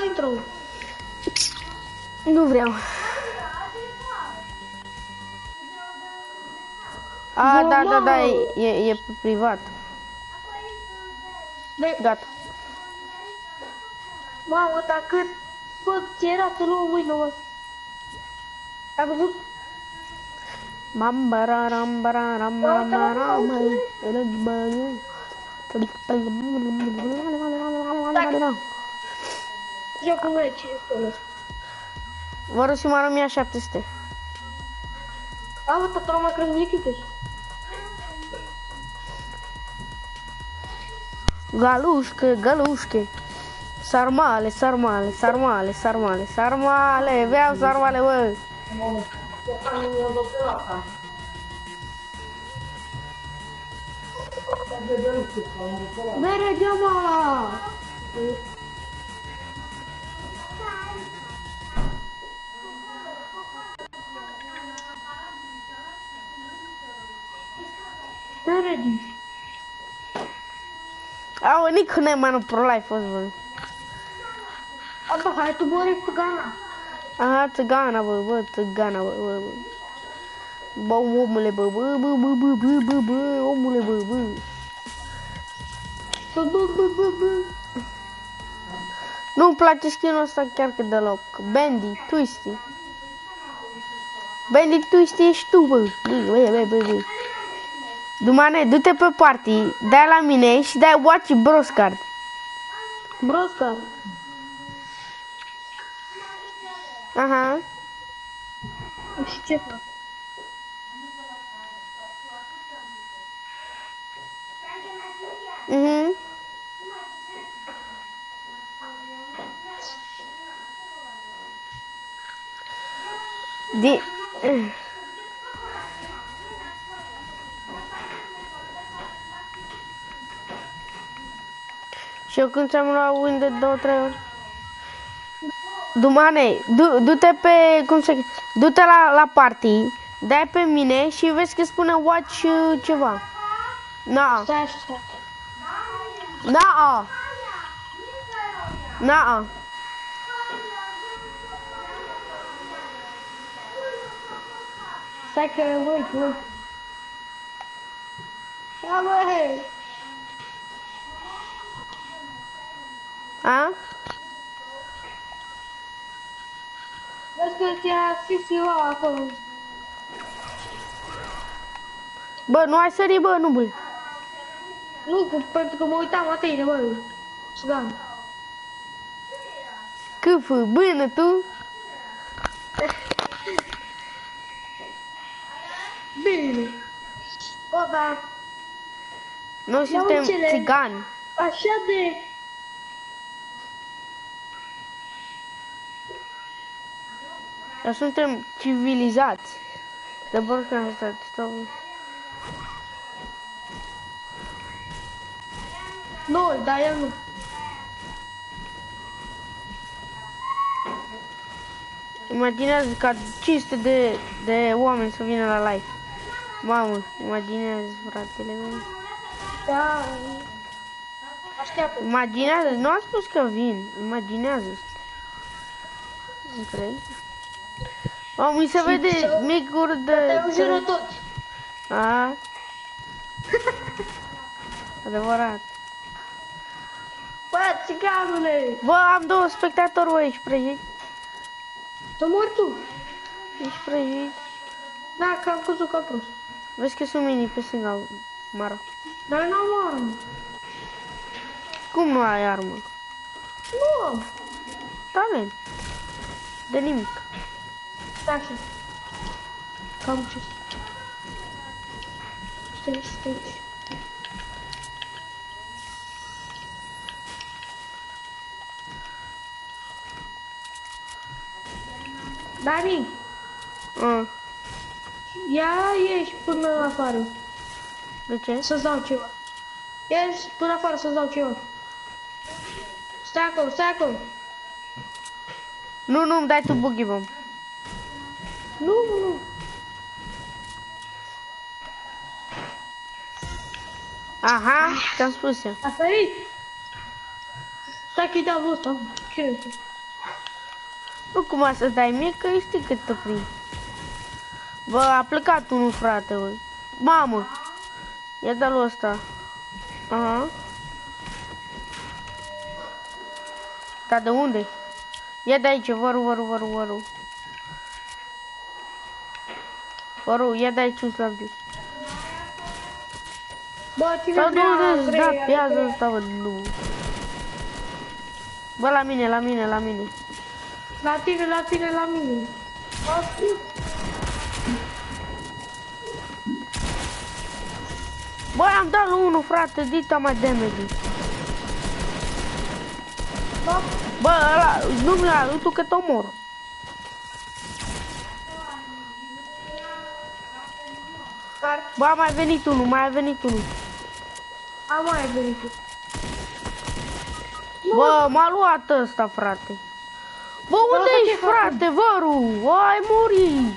intro. Nu vreau. A, da, e pe privat. Gata. Mamă, dar cât ți era să luăm mâine, mă. Ai văzut? Jocul meu ce este ăla? Vă rog și mă 1700. A, bă, tot mai crezi echipes. Galușche. Sarmale, vreau sarmale, bă. Merge, mă! Merge. Au, nici nu mai nu pro-life fost, bă. Abba, hai tu mori țigana. Aha, țigana, bă, țigana, bă. Bă, omule, bă, omule, bă. Bă. Nu-mi place skin-ul ăsta chiar că deloc. Bandy, Twisty ești tu, bă. Bă. Dumane, du-te pe party, dai la mine și dai watch Broscard. Broscard? Aha. Și ce fac? Și eu când ți-am luat win de 2-3 ori. Dumane, du-te pe, du-te la party, dai pe mine și vezi că spune watch ceva. Stai. Na. Stai că uit. Ia bă! A? Vezi că ți-a sisiu acolo. Bă, nu ai sărit, bă, nu, bă. Nu, pentru că mă uitam la tine, bă. Țigana. Câfă, bână, tu? Bine. Bă, da. Noi suntem țigani. Așa de... Dar suntem civilizați. De bărcă asta, stau. Nu, dar el nu. Imaginează ca 500 de oameni să vină la live. Mamă, imaginează, fratele meu. Da. Așteaptă. Imaginează, nu am spus că vin. Imaginează. Nu crezi? Mi se vede micuri de... Te înjură toți. A? Adevărat. Bă, țiganule! Bă, am 2 spectatori, bă, ești prăjit? Să mori tu. Ești prăjit? Da, că am căzut ca prost. Vezi că sunt mini pe stânga, Mara. Dar n-am armă. Cum nu ai armă? Nu am. Talent. De nimic. Stai așa. Cam ce? Stai. Dani, ia ieși până afară. De ce? Să-ți dau ceva. Ieși până afară să-ți dau ceva. Stai acolo. Nu, îmi dai tu boogie bomb. Nu. Aha, ți-am spus eu. A sărit. Stai că-i dau ăsta. Ce Nu cum să dai mie, că știi cât te prind. Bă, a plecat unul, frate, bă. Mamă! Ia de-l ăsta. Aha. Dar de unde? Ia de aici, văru. Văru, ia de aici un slab de. Bă, cine Sau de vrea unde îți da grei, piază are ăsta, bă, nu. Bă, la mine. La tine. Bă, am dat lui unul, frate, dita mai damage. Bă, Bă, ăla, nu mi-a, uite că te omor. dar, Bă, a mai venit unul. am mai venit. Bă, m-a luat ăsta, frate. Bă, unde ăsta ești, ce frate, văru? Bă, ai murit.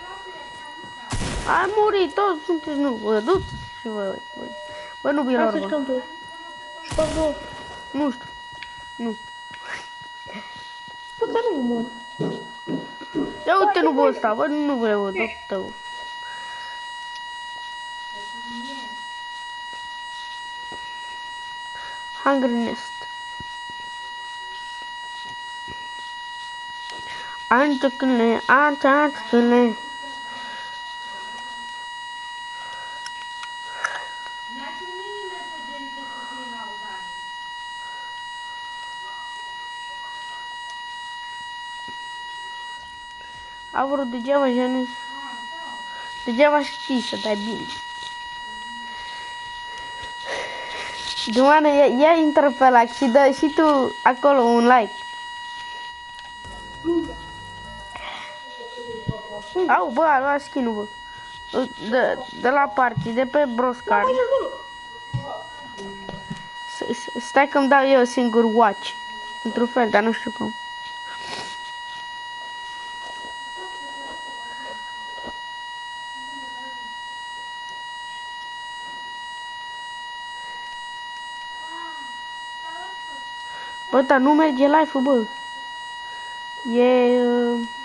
Ai murit, toți sunteți, nu, bă, du-ți și bă. Bă, nu vi-l Hai să orba. jucăm tu. Jucăm tu. Nu știu. Nu. Bă, dar nu mor. Ia uite nu bă ăsta, bă, nu vreau tot tău. Hungry Nest. Antăcâne. A vrut degeaba, Janus. Degeaba știi să dai bine. Dumană, ia intră pe ăla și dă și tu acolo un like. Au, bă, a luat skin-ul, bă. De la party, de pe Broscar. Stai că-mi dau eu singur watch. Într-un fel, dar nu știu cum. Bă, dar nu merge live-ul, bă. E...